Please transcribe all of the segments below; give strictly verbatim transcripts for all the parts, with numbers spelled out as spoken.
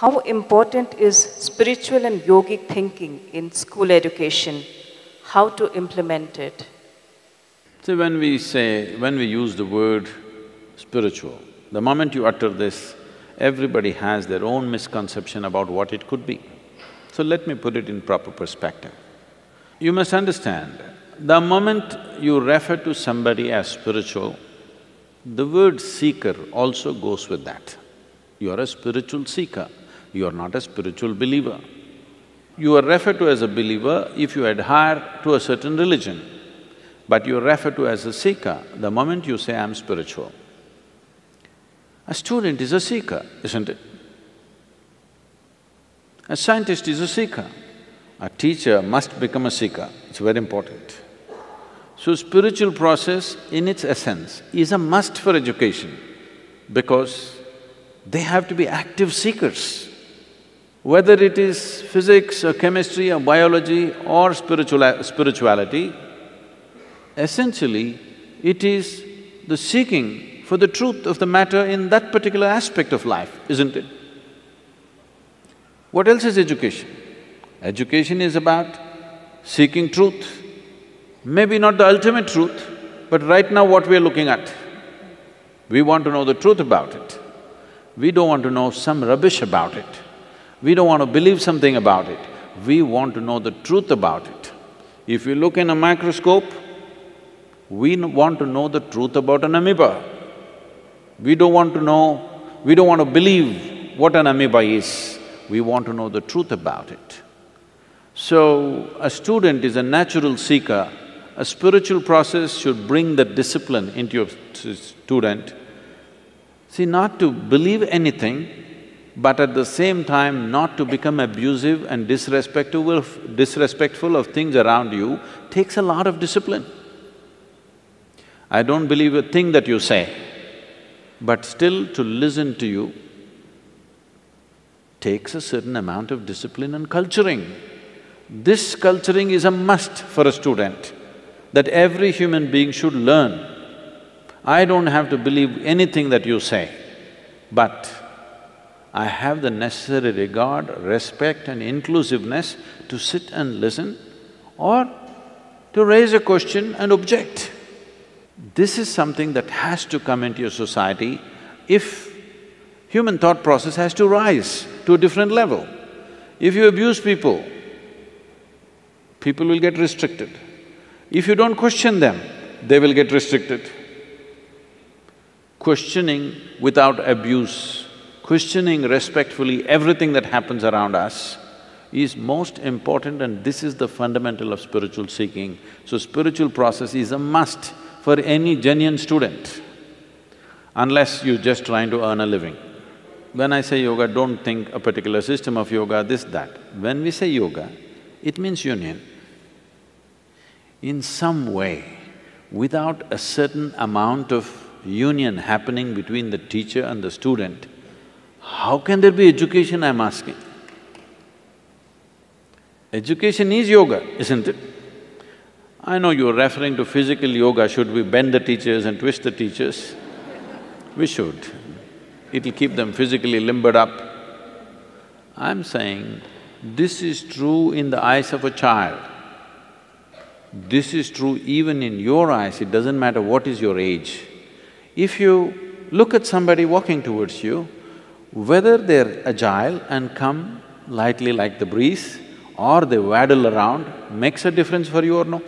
how important is spiritual and yogic thinking in school education? How to implement it? See, when we say… when we use the word spiritual, the moment you utter this, everybody has their own misconception about what it could be. So let me put it in proper perspective. You must understand, the moment you refer to somebody as spiritual, the word seeker also goes with that. You are a spiritual seeker, you are not a spiritual believer. You are referred to as a believer if you adhere to a certain religion, but you are referred to as a seeker the moment you say, I'm spiritual. A student is a seeker, isn't it? A scientist is a seeker. A teacher must become a seeker, it's very important. So spiritual process in its essence is a must for education because they have to be active seekers. Whether it is physics or chemistry or biology or spiritual… spirituality, essentially it is the seeking for the truth of the matter in that particular aspect of life, isn't it? What else is education? Education is about seeking truth. Maybe not the ultimate truth, but right now what we are looking at. We want to know the truth about it. We don't want to know some rubbish about it. We don't want to believe something about it. We want to know the truth about it. If you look in a microscope, we want to know the truth about an amoeba. We don't want to know… we don't want to believe what an amoeba is. We want to know the truth about it. So, a student is a natural seeker. A spiritual process should bring that discipline into your student. See, not to believe anything, but at the same time not to become abusive and disrespectful of… disrespectful of things around you takes a lot of discipline. I don't believe a thing that you say, but still to listen to you takes a certain amount of discipline and culturing. This culturing is a must for a student, that every human being should learn. I don't have to believe anything that you say, but I have the necessary regard, respect and inclusiveness to sit and listen or to raise a question and object. This is something that has to come into your society if human thought process has to rise to a different level. If you abuse people, people will get restricted. If you don't question them, they will get restricted. Questioning without abuse, questioning respectfully everything that happens around us is most important, and this is the fundamental of spiritual seeking. So spiritual process is a must for any genuine student, unless you're just trying to earn a living. When I say yoga, don't think a particular system of yoga, this, that. When we say yoga, it means union. In some way, without a certain amount of union happening between the teacher and the student, how can there be education, I'm asking? Education is yoga, isn't it? I know you're referring to physical yoga, should we bend the teachers and twist the teachers? We should. It'll keep them physically limbered up. I'm saying, this is true in the eyes of a child. This is true even in your eyes, it doesn't matter what is your age. If you look at somebody walking towards you, whether they're agile and come lightly like the breeze or they waddle around, makes a difference for you or no?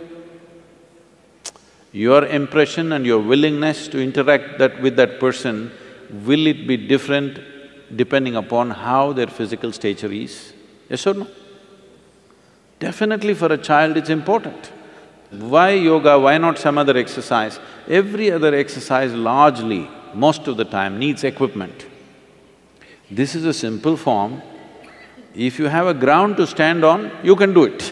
Your impression and your willingness to interact that with that person, will it be different depending upon how their physical stature is? Yes or no? Definitely for a child it's important. Why yoga, why not some other exercise? Every other exercise largely, most of the time, needs equipment. This is a simple form. If you have a ground to stand on, you can do it.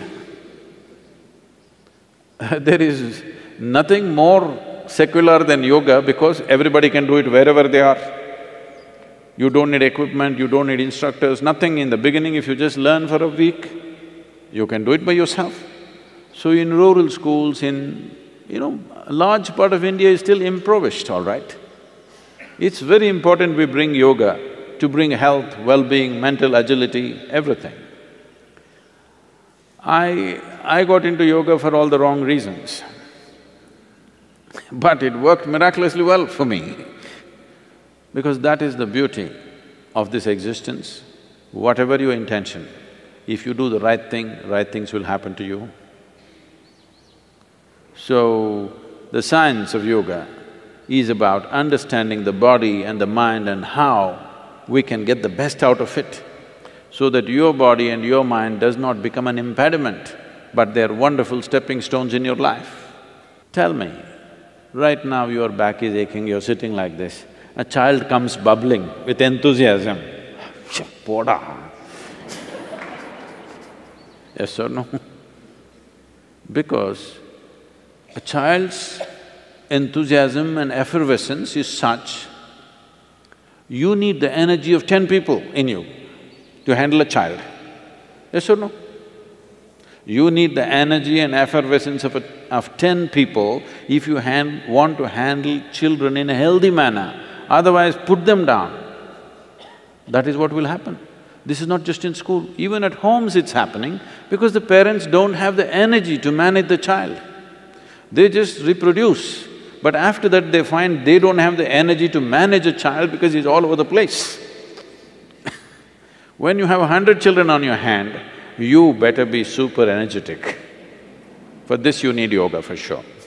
There is nothing more secular than yoga because everybody can do it wherever they are. You don't need equipment, you don't need instructors, nothing. In the beginning, if you just learn for a week, you can do it by yourself. So in rural schools, in… you know, a large part of India is still impoverished, all right? It's very important we bring yoga to bring health, well-being, mental agility, everything. I… I got into yoga for all the wrong reasons. But it worked miraculously well for me, because that is the beauty of this existence. Whatever your intention, if you do the right thing, right things will happen to you. So, the science of yoga is about understanding the body and the mind and how we can get the best out of it, so that your body and your mind does not become an impediment, but they're wonderful stepping stones in your life. Tell me, right now your back is aching, you're sitting like this, a child comes bubbling with enthusiasm, poda. Yes or no? Because a child's enthusiasm and effervescence is such, you need the energy of ten people in you to handle a child. Yes or no? You need the energy and effervescence of, a, of ten people if you hand, want to handle children in a healthy manner. Otherwise, put them down. That is what will happen. This is not just in school, even at homes it's happening because the parents don't have the energy to manage the child. They just reproduce, but after that they find they don't have the energy to manage a child because he's all over the place. When you have a hundred children on your hand, you better be super energetic. For this you need yoga for sure.